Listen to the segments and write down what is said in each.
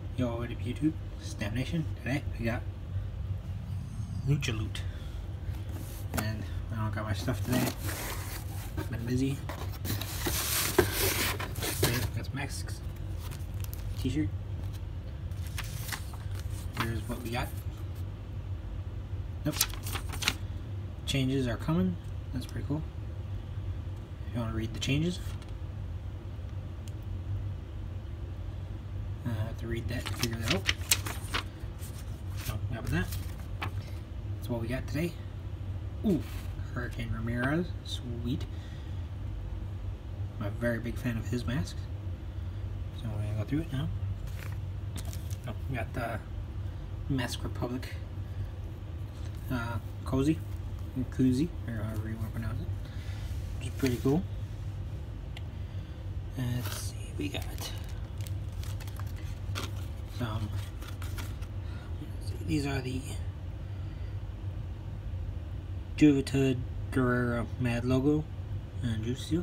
Yo, what up YouTube? Snap Nation. Today we got Lucha Loot. And I don't got my stuff today. Been busy. Today we got some masks. T-shirt. Here's what we got. Nope. Changes are coming. That's pretty cool. If you want to read the changes. I have to read that to figure that out. So, got that. That's what we got today. Ooh, Hurricane Ramirez. Sweet. I'm a very big fan of his masks. So we're going to go through it now. Oh, we got the Mask Republic Cozy, or however you want to pronounce it. Which is pretty cool. Let's see, we got these are the Juventud Guerrera Mad logo and Juice Seal.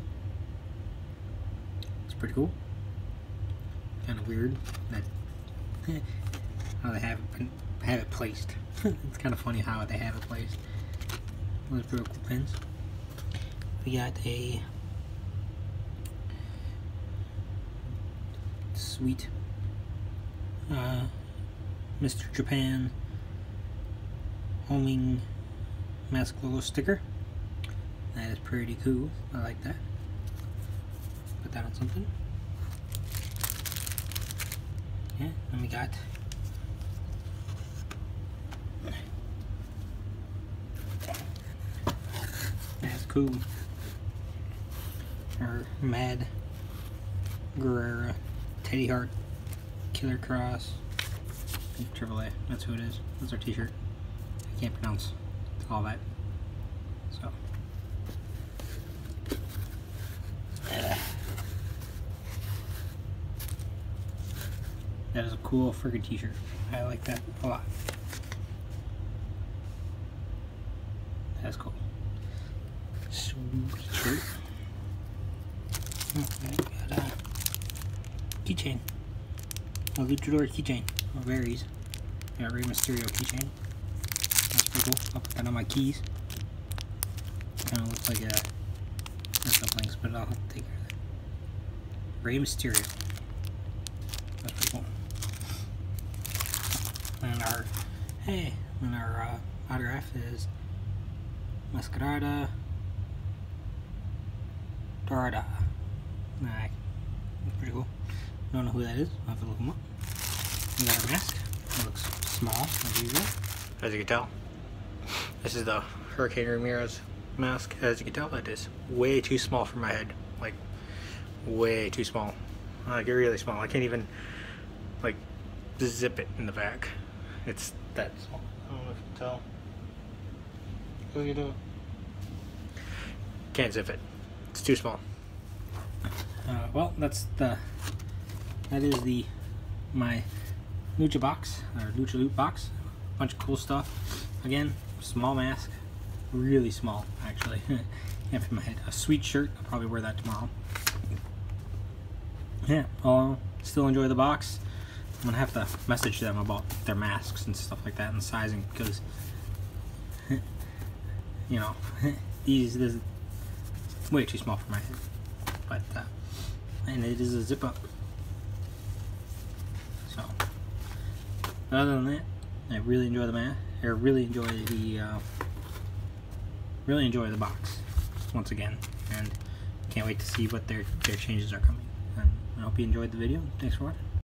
It's pretty cool. Kind of weird that how they have it placed. It's kind of funny how they have it placed. Those pretty cool pins. We got a sweet Mr. Japan homing mask logo sticker. That is pretty cool. I like that. Put that on something. Yeah, and we got that's cool. Our Mad Guerrera Teddy Hart Killer Cross AAA. That's who it is. That's our t-shirt. I can't pronounce all that. So that is a cool friggin' t-shirt. I like that a lot. That's cool. Sweet shirt. Okay, we got a keychain. A luchador keychain. Oh, varies. Got a Rey Mysterio keychain. That's pretty cool. I'll put that on my keys. Kind of looks like a messed up links, but I'll take care of that. Rey Mysterio. That's pretty cool. And our autograph is Mascarada Dorada. That's pretty cool. Don't know who that is. I'll have to look him up. We got our mask. It looks small, as usual. As you can tell, this is the Hurricane Ramirez mask. As you can tell, it is way too small for my head. Like, way too small. Like, really small. I can't even, like, zip it in the back. It's that small. I don't know if you can tell. What do you do? Can't zip it. It's too small. Well, that is my Lucha box, or Lucha Loot box. Bunch of cool stuff. Again, small mask, really small actually. Can't fit my head. A sweet shirt. I'll probably wear that tomorrow. Yeah. I'll still enjoy the box. I'm gonna have to message them about their masks and stuff like that and sizing, because you know this is way too small for my head. But and it is a zip up. So, but other than that, I really enjoy the mask. I really enjoy the box once again, and can't wait to see what their changes are coming. And I hope you enjoyed the video. Thanks for watching.